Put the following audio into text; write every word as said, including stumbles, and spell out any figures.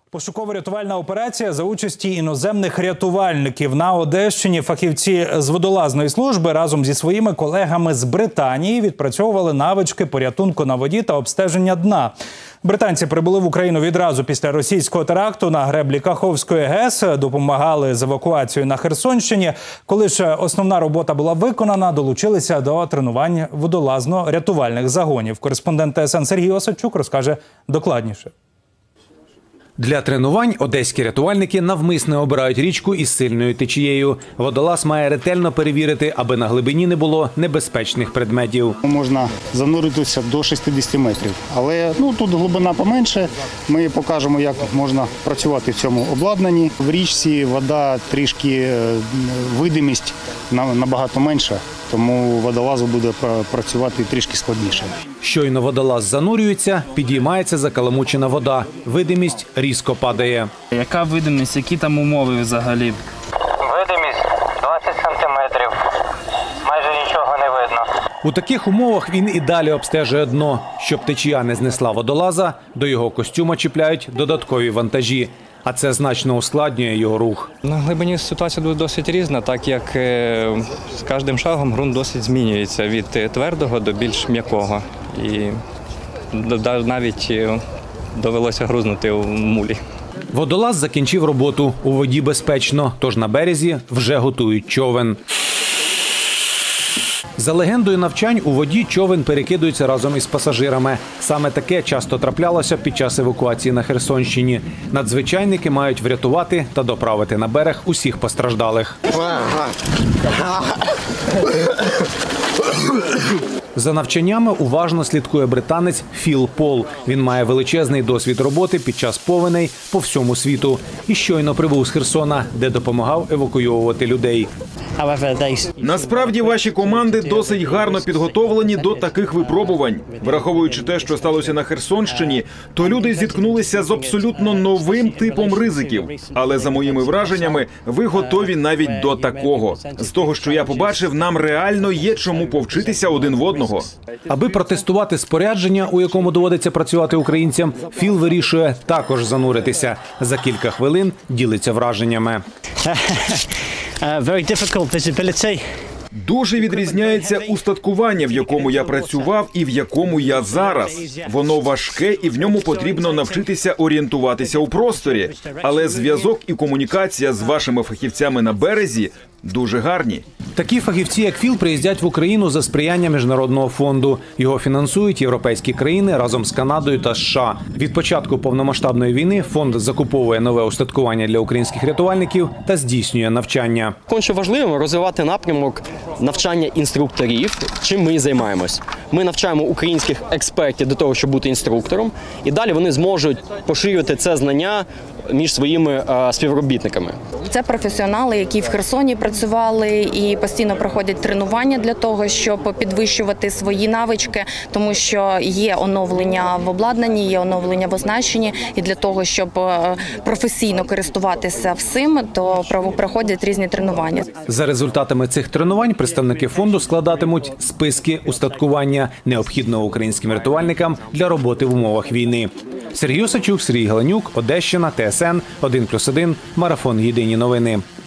Пошуково-рятувальна операція за участі іноземних рятувальників. На Одещині фахівці з водолазної служби разом зі своїми колегами з Британії відпрацьовували навички порятунку на воді та обстеження дна. Британці прибули в Україну відразу після російського теракту на греблі Каховської ГЕС, допомагали з евакуацією на Херсонщині. Коли ж основна робота була виконана, долучилися до тренувань водолазно-рятувальних загонів. Кореспондент Т С Н Сергій Осадчук розкаже докладніше. Для тренувань одеські рятувальники навмисне обирають річку із сильною течією. Водолаз має ретельно перевірити, аби на глибині не було небезпечних предметів. Можна зануритися до шістдесят метрів, але ну, тут глибина поменше. Ми покажемо, як можна працювати в цьому обладнанні. В річці вода трішки, видимість набагато менша, тому водолазу буде працювати трішки складніше. Щойно водолаз занурюється, підіймається закаламучена вода. Видимість різко падає. Яка видимість, які там умови взагалі? Видимість двадцять сантиметрів. Майже нічого не видно. У таких умовах він і далі обстежує дно. Щоб течія не знесла водолаза, до його костюма чіпляють додаткові вантажі. А це значно ускладнює його рух. На глибині ситуація досить різна, так як з кожним шагом ґрунт досить змінюється від твердого до більш м'якого. І навіть довелося грузнути у мулі. Водолаз закінчив роботу. У воді безпечно, тож на березі вже готують човен. За легендою навчань, у воді човен перекидується разом із пасажирами. Саме таке часто траплялося під час евакуації на Херсонщині. Надзвичайники мають врятувати та доправити на берег усіх постраждалих. За навчаннями уважно слідкує британець Філ Пол. Він має величезний досвід роботи під час повеней по всьому світу. І щойно прибув з Херсона, де допомагав евакуйовувати людей. Насправді ваші команди досить гарно підготовлені до таких випробувань. Враховуючи те, що сталося на Херсонщині, то люди зіткнулися з абсолютно новим типом ризиків. Але за моїми враженнями, ви готові навіть до такого. З того, що я побачив, нам реально є чому повчитися один в одного. Аби протестувати спорядження, у якому доводиться працювати українцям, Філ вирішує також зануритися. За кілька хвилин ділиться враженнями. Дуже відрізняється устаткування, в якому я працював і в якому я зараз. Воно важке і в ньому потрібно навчитися орієнтуватися у просторі. Але зв'язок і комунікація з вашими фахівцями на березі дуже гарні. Такі фахівці, як Філ, приїздять в Україну за сприяння Міжнародного фонду. Його фінансують європейські країни разом з Канадою та США. Від початку повномасштабної війни фонд закуповує нове устаткування для українських рятувальників та здійснює навчання. Конче важливо розвивати напрямок навчання інструкторів, чим ми і займаємось. Ми навчаємо українських експертів до того, щоб бути інструктором, і далі вони зможуть поширювати це знання між своїми а, співробітниками. Це професіонали, які в Херсоні працювали і постійно проходять тренування для того, щоб підвищувати свої навички, тому що є оновлення в обладнанні, є оновлення в оснащенні, і для того, щоб професійно користуватися всім, то проходять різні тренування. За результатами цих тренувань представники фонду складатимуть списки устаткування, необхідного українським рятувальникам для роботи в умовах війни. Сергій Осадчук, Сергій Галенюк, Одещина, Т С Н, один плюс один, Марафон. Єдині новини.